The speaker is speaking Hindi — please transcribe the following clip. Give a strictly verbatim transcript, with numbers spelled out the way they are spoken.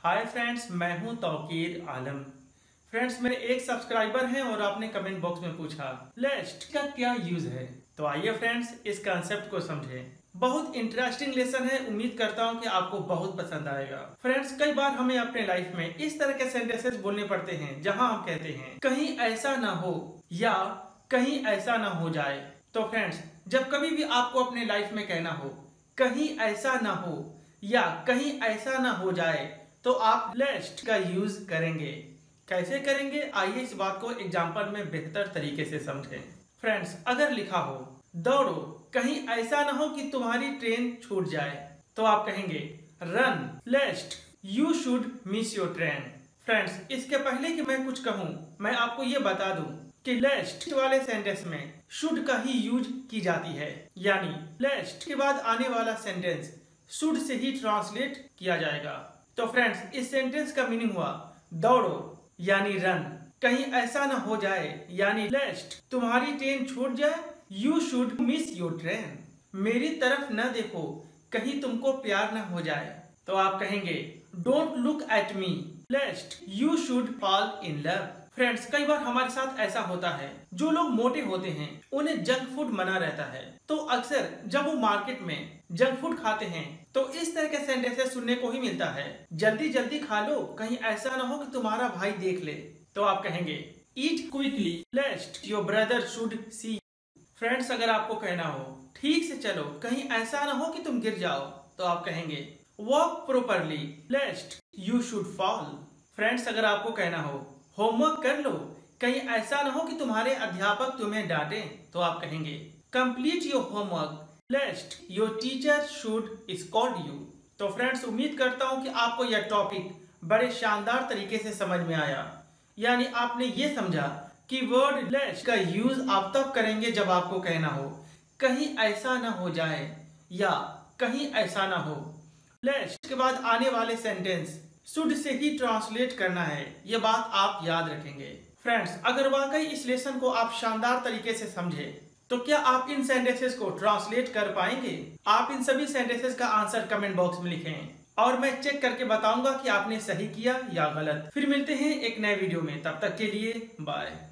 हाय फ्रेंड्स, मैं हूं तौकीर आलम। फ्रेंड्स, मेरे एक सब्सक्राइबर हैं और आपने कमेंट बॉक्स में पूछा लेस्ट का क्या यूज है। तो आइए फ्रेंड्स इस कंसेप्ट को समझें। बहुत इंटरेस्टिंग लेसन है, उम्मीद करता हूं कि आपको बहुत पसंद आएगा। फ्रेंड्स, कई बार हमें अपने लाइफ में इस तरह के सेंटेंसेस बोलने पड़ते हैं जहां हम कहते हैं कहीं ऐसा ना हो या कहीं ऐसा ना हो जाए। तो फ्रेंड्स, जब कभी भी आपको अपने लाइफ में कहना हो कहीं ऐसा ना हो या कहीं ऐसा ना हो जाए तो आप लेस्ट का यूज करेंगे। कैसे करेंगे, आइए इस बात को एग्जाम्पल में बेहतर तरीके से समझें। फ्रेंड्स, अगर लिखा हो दौड़ो कहीं ऐसा ना हो कि तुम्हारी ट्रेन छूट जाए तो आप कहेंगे run lest you should miss your train. Friends, इसके पहले कि मैं कुछ कहूं मैं आपको ये बता दूं कि लेस्ट वाले सेंटेंस में शुड का ही यूज की जाती है, यानी लेस्ट के बाद आने वाला sentence should say he translate किया जाएगा। तो फ्रेंड्स, इस सेंटेंस का मीनिंग हुआ दौड़ो यानी रन, कहीं ऐसा ना हो जाए यानी लेस्ट तुम्हारी ट्रेन छूट जाए, you should miss your train, मेरी तरफ न देखो कहीं तुमको प्यार न हो जाए तो आप कहेंगे don't look at me lest you should fall in love. Friends, कई बार हमारे साथ ऐसा होता है, जो लोग मोटे होते हैं उन्हें जंक फूड मना रहता है, तो अक्सर जब वो मार्केट में जंक फूड खाते हैं तो इस तरह के सेंटेंसेस सुनने को ही मिलता है जल्दी जल्दी खा लो कहीं ऐसा ना हो कि तुम्हारा भाई देख ले। तो आप कहेंगे eat quickly lest your brother should see. Friends, अगर आपको कहना हो ठीक से चलो कहीं ऐसा ना हो कि तुम गिर जाओ तो आप कहेंगे walk properly lest you should fall. Friends, अगर आपको कहना हो होमवर्क कर लो कहीं ऐसा ना हो कि तुम्हारे अध्यापक तुम्हें डांटे तो आप कहेंगे complete your homework lest your teacher should scold you. तो फ्रेंड्स, उम्मीद करता हूं कि आपको यह टॉपिक बड़े शानदार तरीके से समझ में आया, यानी आपने ये समझा कि वर्ड लेस्ट का यूज आप तब करेंगे जब आपको कहना हो कहीं ऐसा ना हो जाए या कहीं ऐसा ना हो। लेस्ट के बाद आने वाले sentence should say he translate करना है, यह बात आप याद रखेंगे। फ्रेंड्स, अगर वाकई इस लेसन को आप शानदार तरीके से समझे तो क्या आप इन सेंटेंसेस को ट्रांसलेट कर पाएंगे? आप इन सभी सेंटेंसेस का आंसर कमेंट बॉक्स में लिखें और मैं चेक करके बताऊंगा कि आपने सही किया या गलत। फिर मिलते हैं एक नए वीडियो में, तब तक के लिए बाय।